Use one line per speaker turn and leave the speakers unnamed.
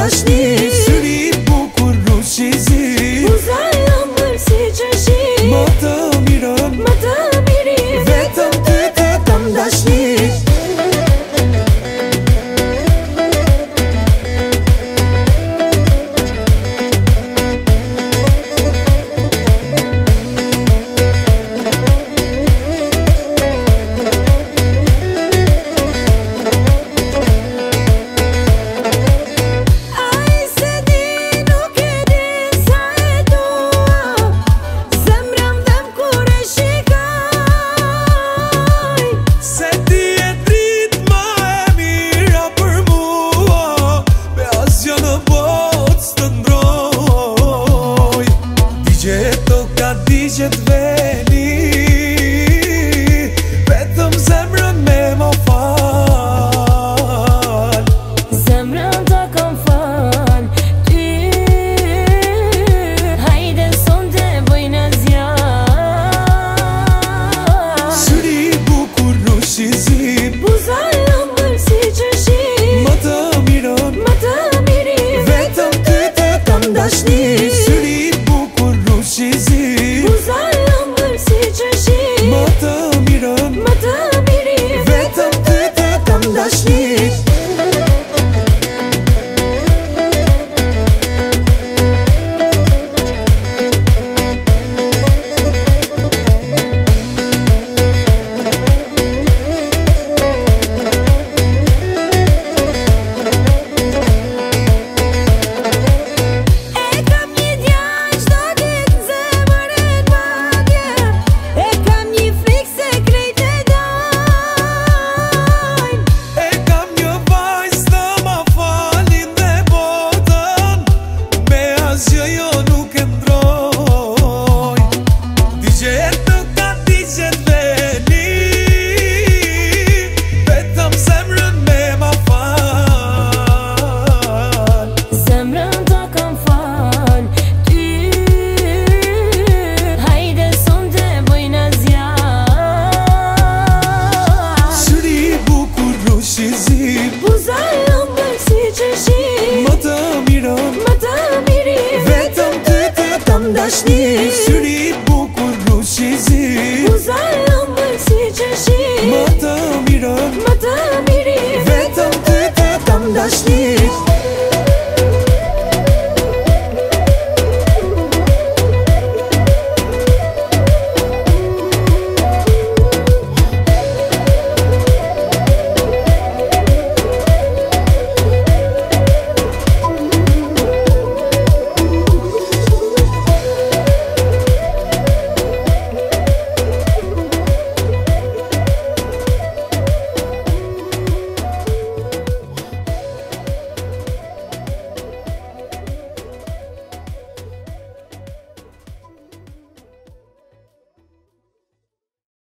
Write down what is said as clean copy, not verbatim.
dashni. Syri bukur rushi zi,
Uzar ëmbël si qeshi.
më të mirën,
Më të miri
vetëm ty të kam dashni. Digjet veni, vetëm zemrën me më fal.
Zemrën ta kam fal ty. Hajde sonte bëjnë zjarr.
Syri bukur rushi zi,
Buzar ëmbël si qeshi.
më të mirën,
Më të miri
vetëm ty të kam dashni. Syri bukur rushi zi,
Buzar ëmbël si qeshi.
më të mirën,
Më të miri
vetëm ty të kam dashni.
Buzar ëmbël si qeshi.
Më të mirën,
Më të miri
vetëm ty të kam dashni. Syri bukur rushi zi,
Buzar ëmbël si qeshi.
më të mirën,
Më të miri
vetëm ty të kam dashni.